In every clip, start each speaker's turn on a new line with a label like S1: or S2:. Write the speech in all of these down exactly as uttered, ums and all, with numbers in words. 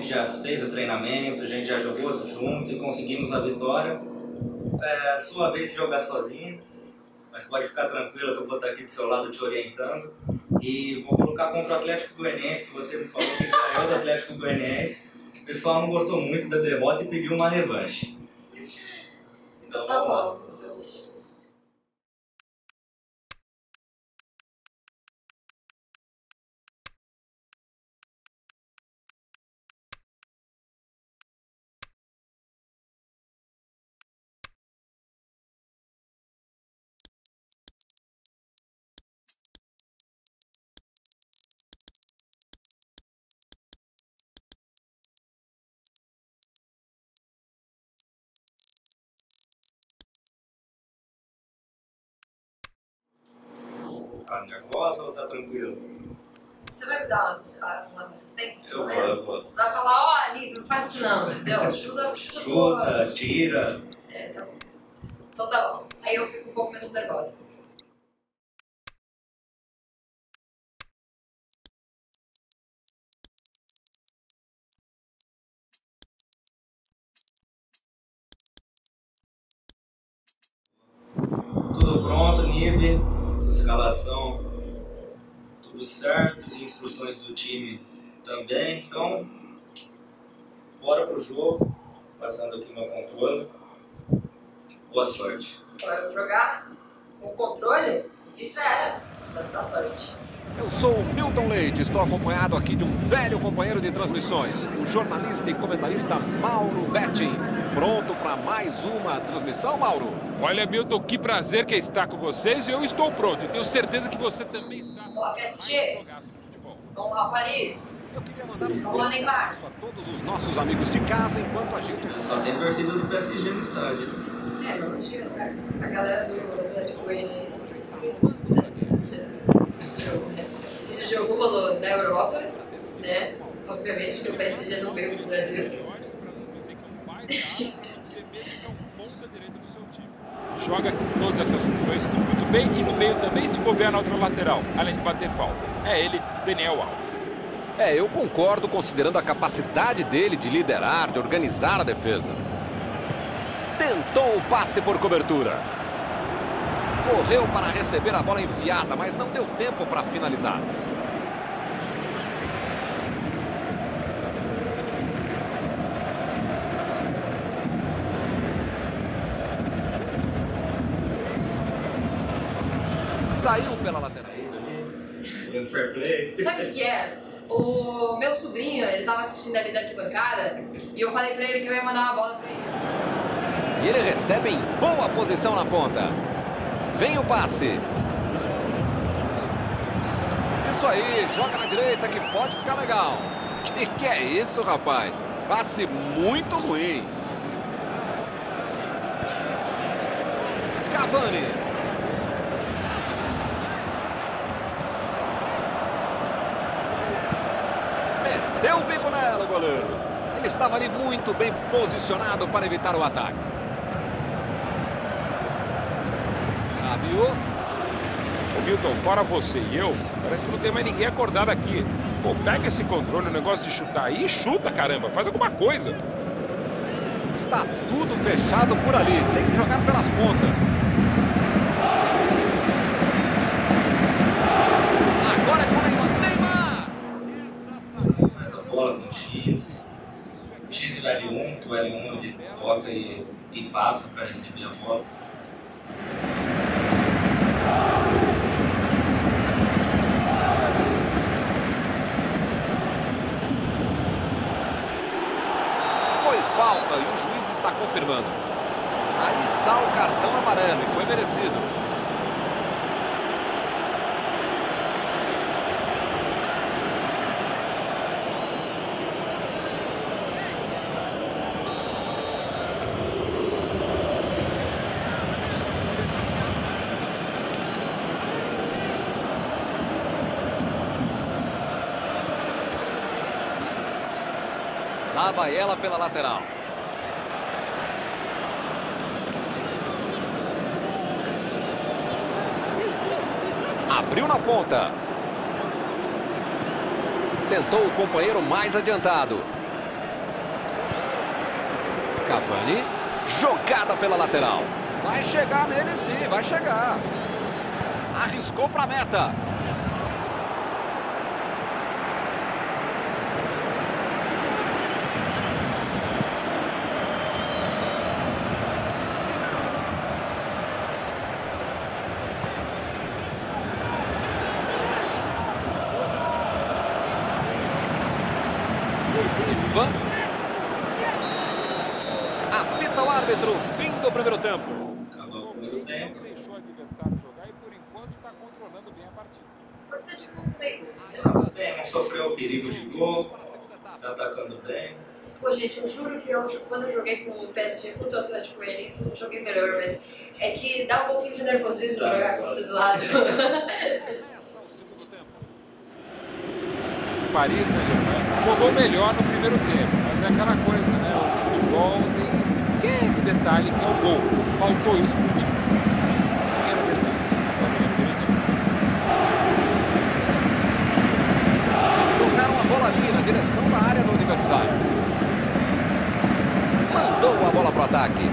S1: já fez o treinamento, a gente já jogou junto e conseguimos a vitória. É a sua vez de jogar sozinho, mas pode ficar tranquila que eu vou estar aqui do seu lado te orientando. E vou colocar contra o Atlético Goianiense, que você me falou que ganhou do Atlético Goianiense. O pessoal não gostou muito da derrota e pediu uma revanche.
S2: Então tá bom.
S1: Tá nervosa ou tá tranquilo?
S2: Você vai me dar umas, umas assistências?
S1: Eu vou, eu vou.
S2: Você vai falar, ó, Nive, não faz isso não, entendeu? Chuta, chuta.
S1: Chuta, tira.
S2: É, tá bom. Então tá bom. Aí eu fico um pouco menos nervosa.
S1: Tudo pronto, Nive, escalação, tudo certo, as instruções do time também, então bora pro jogo, passando aqui meu controle, boa sorte.
S2: Eu vou jogar com o controle de fera, você vai me dar sorte.
S3: Eu sou o Milton Leite, estou acompanhado aqui de um velho companheiro de transmissões, o jornalista e comentarista Mauro Betting. Pronto para mais uma transmissão, Mauro?
S4: Olha, Milton, que prazer que é estar com vocês e eu estou pronto. Eu tenho certeza que você também está.
S2: Vamos lá, P S G. Vamos lá, Paris.
S3: Eu queria mandar um
S2: Vamos lá, Neymar.
S3: a todos os nossos amigos de casa enquanto a gente...
S1: Só tem torcida do P S G no estádio.
S2: É, não, acho que a, a galera do Atlético Goianiense tanto assistir esse jogo, né? Esse jogo rolou na Europa, né? Obviamente que o P S G não veio pro Brasil.
S4: Joga todas essas funções muito bem e no meio também se bobear na outra lateral, além de bater faltas. É ele, Daniel Alves.
S3: É, eu concordo considerando a capacidade dele de liderar, de organizar a defesa. Tentou o passe por cobertura. Correu para receber a bola enfiada, mas não deu tempo para finalizar. Saiu pela lateral.
S1: Fair play.
S2: Sabe o que é? O meu sobrinho, ele tava assistindo ali da arquibancada e eu falei pra ele que eu ia mandar uma bola pra ele.
S3: E ele recebe em boa posição na ponta. Vem o passe. Isso aí, joga na direita que pode ficar legal. Que que é isso, rapaz? Passe muito ruim. Cavani. Meteu o bico nela, o goleiro. Ele estava ali muito bem posicionado para evitar o ataque. Rabiot.
S4: Ô Milton, fora você e eu, parece que não tem mais ninguém acordado aqui. Pô, pega esse controle, o negócio de chutar aí e chuta, caramba, faz alguma coisa.
S3: Está tudo fechado por ali, tem que jogar pelas pontas. Agora é com o Neymar. Neymar!
S1: Mais a bola com X. X e o L um, que o L um ele toca e, e passa para receber a bola.
S3: Foi falta e o juiz está confirmando. Aí está o cartão amarelo e foi merecido. Lá vai ela pela lateral. Abriu na ponta. Tentou o companheiro mais adiantado. Cavani, jogada pela lateral. Vai chegar nele sim, vai chegar. Arriscou para a meta. Silva. Apita o árbitro, fim do primeiro tempo.
S1: Acabou o primeiro tempo.
S4: Deixou o adversário jogar e por enquanto está controlando bem a partida.
S2: O Atlético não tomei gol.
S1: Tá bem, não sofreu perigo de gol. Tá atacando bem.
S2: Pô, gente, eu juro que eu, quando eu joguei com o P S G contra o Atlético Goianiense, eu joguei melhor, mas é que dá um pouquinho de nervosismo
S1: Tá,
S2: jogar com
S1: claro.
S2: vocês do lado.
S4: O Paris Saint-Germain jogou melhor no primeiro tempo, mas é aquela coisa, né? O futebol tem esse pequeno detalhe que é o gol. Faltou isso pro time. Esse pequeno detalhe.
S3: Jogaram a bola ali na direção da área do adversário. Mandou a bola pro ataque.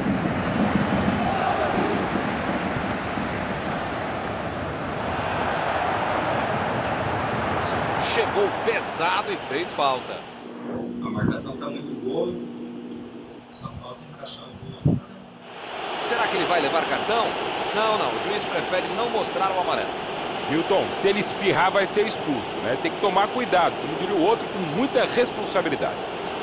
S3: Chegou pesado e fez falta.
S1: A marcação tá muito boa. Só falta encaixar o gol.
S3: Será que ele vai levar cartão? Não, não. O juiz prefere não mostrar o amarelo.
S4: Milton, se ele espirrar vai ser expulso, né? Tem que tomar cuidado, como diria o outro, com muita responsabilidade.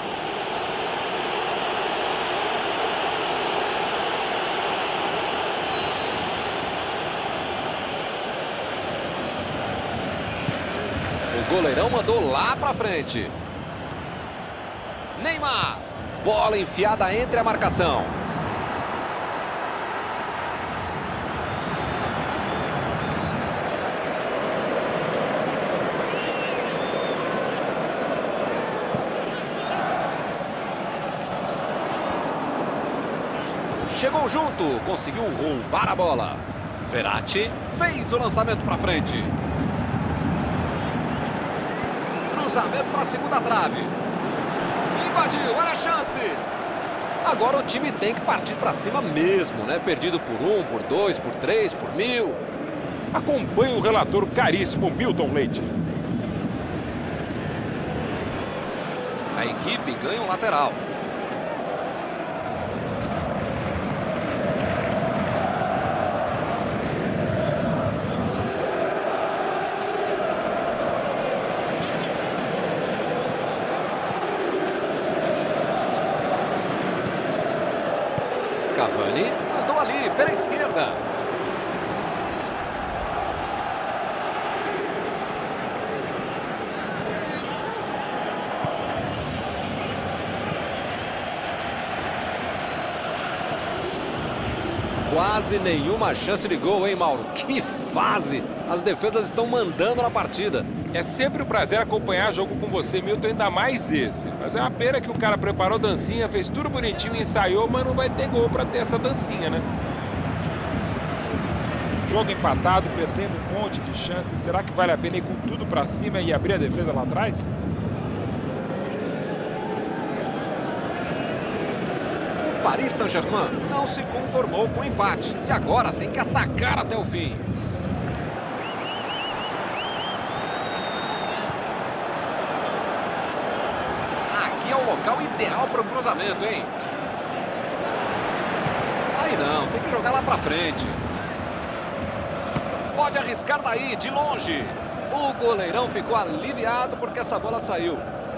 S3: O goleirão mandou lá pra frente. Neymar. Bola enfiada entre a marcação. Chegou junto, conseguiu roubar a bola. Verratti fez o lançamento pra frente. Cruzamento para a segunda trave. Invadiu, olha a chance. Agora o time tem que partir para cima mesmo, né? Perdido por um, por dois, por três, por mil.
S4: Acompanhe o relator caríssimo Milton Leite.
S3: A equipe ganha um lateral. Cavani mandou ali, pela esquerda. Quase nenhuma chance de gol, hein, Mauro? Que fase! As defesas estão mandando na partida.
S4: É sempre um prazer acompanhar jogo com você, Milton, ainda mais esse. Mas é uma pena que o cara preparou dancinha, fez tudo bonitinho, ensaiou, mas não vai ter gol pra ter essa dancinha, né? Jogo empatado, perdendo um monte de chances. Será que vale a pena ir com tudo pra cima e abrir a defesa lá atrás?
S3: O Paris Saint-Germain não se conformou com o empate e agora tem que atacar até o fim. É o local ideal para o cruzamento, hein? Aí não, tem que jogar lá para frente. Pode arriscar daí, de longe. O goleirão ficou aliviado porque essa bola saiu.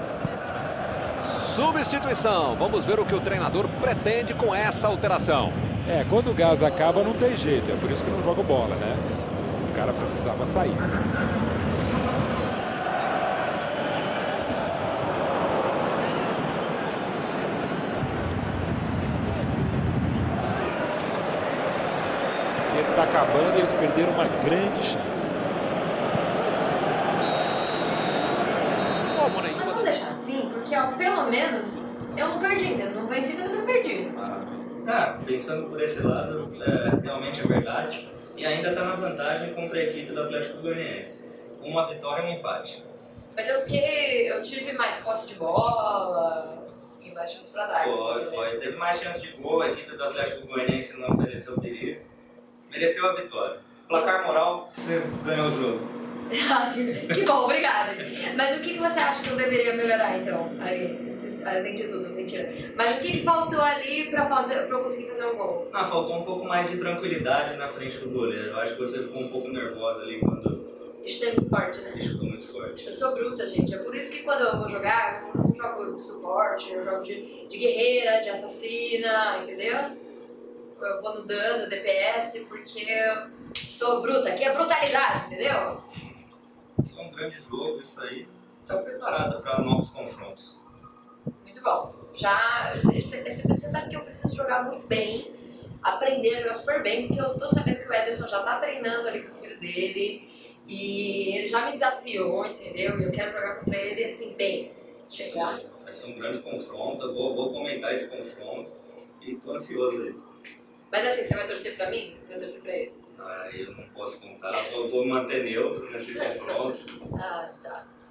S3: Substituição. Vamos ver o que o treinador pretende com essa alteração.
S4: É, quando o gás acaba não tem jeito. É por isso que eu não jogo bola, né? O cara precisava sair. O tempo está acabando e eles perderam uma grande chance.
S3: Como nenhuma.
S2: Mas vamos deixar assim, porque ó, pelo menos eu não perdi, ainda não venci, mas eu não perdi.
S1: Ah, pensando por esse lado, é, realmente é verdade. E ainda está na vantagem contra a equipe do Atlético Goianiense. Uma vitória e um empate.
S2: Mas eu fiquei, eu tive mais posse de bola, e tinha mais chance pra dar.
S1: Foi, foi. Teve mais chance de gol, a equipe do Atlético Goianiense não ofereceu perigo. Mereceu a vitória. Placar moral, você ganhou o jogo.
S2: Que bom, obrigada. Mas o que você acha que eu deveria melhorar, então? Ali, além de tudo, mentira. Mas o que faltou ali pra, fazer, pra eu conseguir fazer um gol?
S1: Não, faltou um pouco mais de tranquilidade na frente do goleiro. Eu acho que você ficou um pouco nervosa ali quando...
S2: Isso é muito forte, né?
S1: Isso ficou muito forte.
S2: Eu sou bruta, gente. É por isso que quando eu vou jogar, eu não jogo de suporte, eu jogo de, de guerreira, de assassina, entendeu? Eu vou no dano, D P S, porque sou bruta. Aqui é brutalidade, entendeu?
S1: Isso é um grande jogo, isso aí. Está preparada para novos confrontos.
S2: Muito bom. Já, você sabe que eu preciso jogar muito bem, aprender a jogar super bem, porque eu tô sabendo que o Ederson já tá treinando ali com o filho dele e ele já me desafiou, entendeu? E eu quero jogar contra ele assim, bem. Chegar.
S1: Sim, vai ser um grande confronto, eu vou, vou comentar esse confronto e tô ansioso aí.
S2: Mas assim, você vai torcer pra mim? Vai torcer pra ele?
S1: Ah, eu não posso contar, eu vou manter neutro nesse confronto.
S2: Ah, tá.